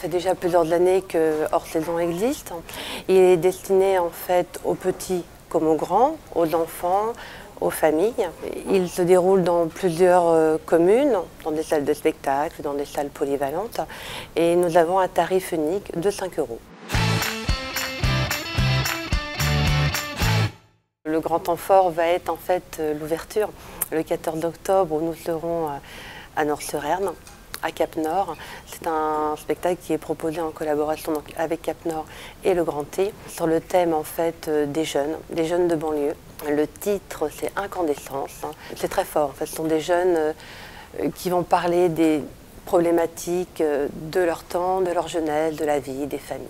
fait déjà plusieurs années que Hors Saison existe. Il est destiné en fait aux petits comme aux grands, aux enfants, aux familles. Il se déroule dans plusieurs communes, dans des salles de spectacle, dans des salles polyvalentes. Et nous avons un tarif unique de 5 €. Le grand temps fort va être en fait l'ouverture, le 14 octobre, où nous serons à Nord-sur-Erne, à Cap-Nord. C'est un spectacle qui est proposé en collaboration donc, avec Cap-Nord et le Grand T, sur le thème en fait des jeunes de banlieue. Le titre, c'est Incandescence. C'est très fort. En fait, ce sont des jeunes qui vont parler des problématiques de leur temps, de leur jeunesse, de la vie, des familles.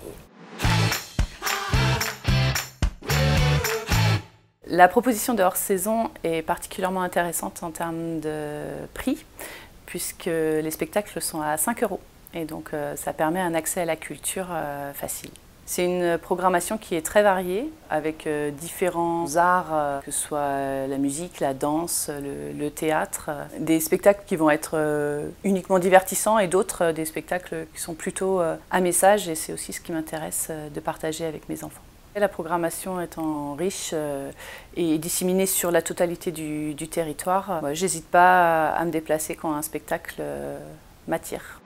La proposition de hors-saison est particulièrement intéressante en termes de prix, puisque les spectacles sont à 5 € et donc ça permet un accès à la culture facile. C'est une programmation qui est très variée, avec différents arts, que ce soit la musique, la danse, le théâtre, des spectacles qui vont être uniquement divertissants et d'autres des spectacles qui sont plutôt à message, et c'est aussi ce qui m'intéresse de partager avec mes enfants. La programmation étant riche et disséminée sur la totalité du territoire, j'hésite pas à me déplacer quand un spectacle m'attire.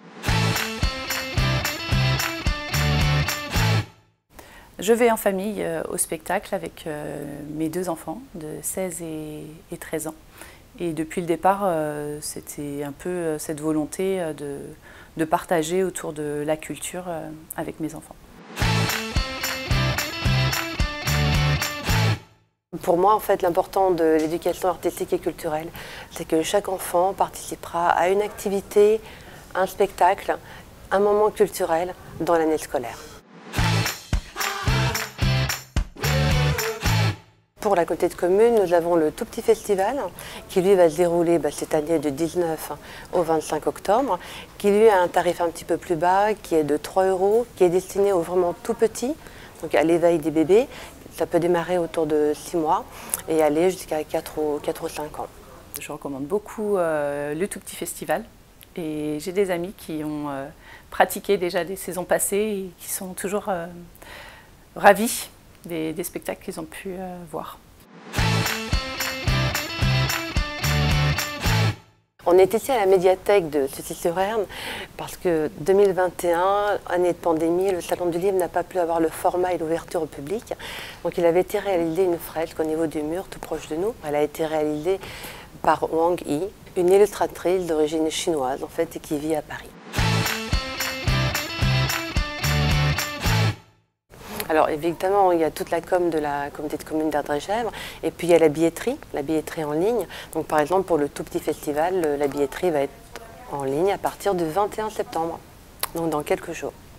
Je vais en famille au spectacle avec mes 2 enfants de 16 et 13 ans. Et depuis le départ, c'était un peu cette volonté de partager autour de la culture avec mes enfants. Pour moi, en fait, l'important de l'éducation artistique et culturelle, c'est que chaque enfant participera à une activité, un spectacle, un moment culturel dans l'année scolaire. Pour la communauté de communes, nous avons le Tout Petit Festival qui lui va se dérouler cette année du 19 au 25 octobre, qui lui a un tarif un petit peu plus bas, qui est de 3 €, qui est destiné aux vraiment tout petits, donc à l'éveil des bébés. Ça peut démarrer autour de 6 mois et aller jusqu'à 4 ou 5 ans. Je recommande beaucoup le Tout Petit Festival, et j'ai des amis qui ont pratiqué déjà des saisons passées et qui sont toujours ravis des spectacles qu'ils ont pu voir. On est ici à la médiathèque de Sucy-sur-Erne parce que 2021, année de pandémie, le Salon du Livre n'a pas pu avoir le format et l'ouverture au public. Donc il avait été réalisé une fresque au niveau du mur tout proche de nous. Elle a été réalisée par Wang Yi, une illustratrice d'origine chinoise en fait et qui vit à Paris. Alors évidemment, il y a toute la com de la communauté de communes d'Ardres-et-Gèvres, et puis il y a la billetterie en ligne. Donc par exemple pour le Tout Petit Festival, la billetterie va être en ligne à partir du 21 septembre, donc dans quelques jours.